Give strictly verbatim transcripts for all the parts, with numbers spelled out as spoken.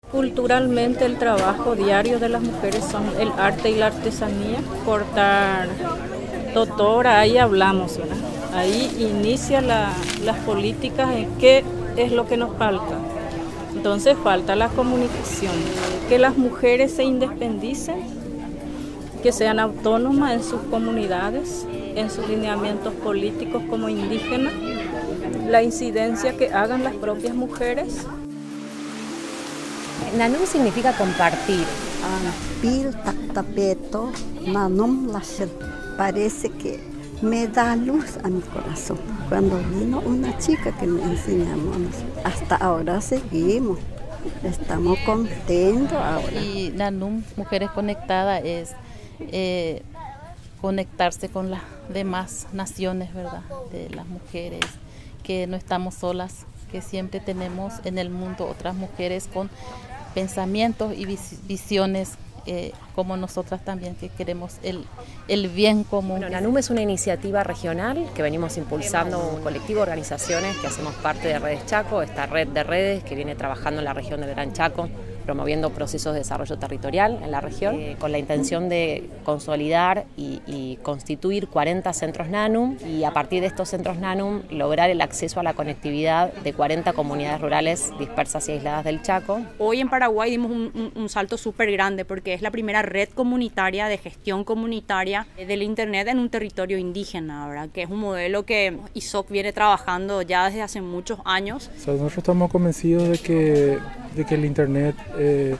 Culturalmente el trabajo diario de las mujeres son el arte y la artesanía, cortar totora, ahí hablamos, ¿verdad? Ahí inicia la, las políticas en qué es lo que nos falta. Entonces falta la comunicación, que las mujeres se independicen, que sean autónomas en sus comunidades, en sus lineamientos políticos como indígenas, la incidencia que hagan las propias mujeres. Nanum significa compartir. Pil tapeto, nanum parece que me da luz a mi corazón. Cuando vino una chica que me enseñamos, hasta ahora seguimos, estamos contentos ahora. Y Nanum, Mujeres Conectadas, es eh, conectarse con las demás naciones, ¿verdad? De las mujeres, que no estamos solas, que siempre tenemos en el mundo otras mujeres con pensamientos y visiones eh, como nosotras también, que queremos el, el bien común. Bueno, Nanum es una iniciativa regional que venimos impulsando un colectivo de organizaciones que hacemos parte de Redes Chaco, esta red de redes que viene trabajando en la región del Gran Chaco, promoviendo procesos de desarrollo territorial en la región, eh, con la intención de consolidar y, y constituir cuarenta centros Nanum y a partir de estos centros Nanum lograr el acceso a la conectividad de cuarenta comunidades rurales dispersas y aisladas del Chaco. Hoy en Paraguay dimos un, un, un salto súper grande porque es la primera red comunitaria de gestión comunitaria del Internet en un territorio indígena, ¿verdad? Que es un modelo que I S O C viene trabajando ya desde hace muchos años. O sea, nosotros estamos convencidos de que, de que el Internet Eh,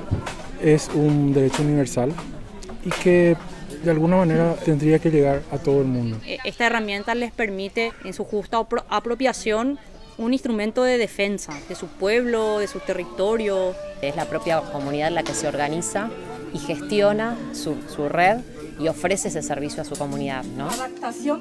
es un derecho universal y que de alguna manera tendría que llegar a todo el mundo. Esta herramienta les permite en su justa apropiación un instrumento de defensa de su pueblo, de su territorio. Es la propia comunidad la que se organiza y gestiona su, su red y ofrece ese servicio a su comunidad, ¿no? Adaptación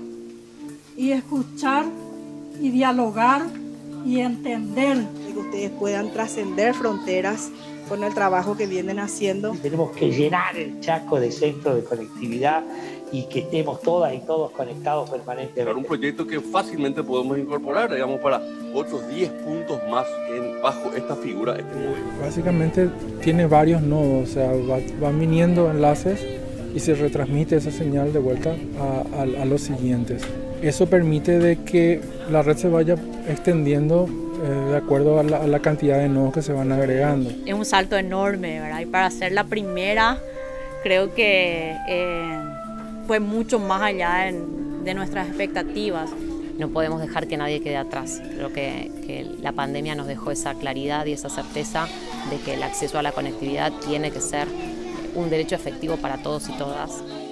y escuchar y dialogar y entender. Que ustedes puedan trascender fronteras con el trabajo que vienen haciendo. Tenemos que llenar el Chaco de centros de conectividad y que estemos todas y todos conectados permanentemente. Un proyecto que fácilmente podemos incorporar, digamos, para otros diez puntos más en, bajo esta figura, este modelo. Básicamente tiene varios nodos, o sea, va, van viniendo enlaces y se retransmite esa señal de vuelta a, a, a los siguientes. Eso permite de que la red se vaya extendiendo eh, de acuerdo a la, a la cantidad de nodos que se van agregando. Es un salto enorme, ¿verdad? Y para ser la primera, creo que eh, fue mucho más allá en, de nuestras expectativas. No podemos dejar que nadie quede atrás. Creo que, que la pandemia nos dejó esa claridad y esa certeza de que el acceso a la conectividad tiene que ser un derecho efectivo para todos y todas.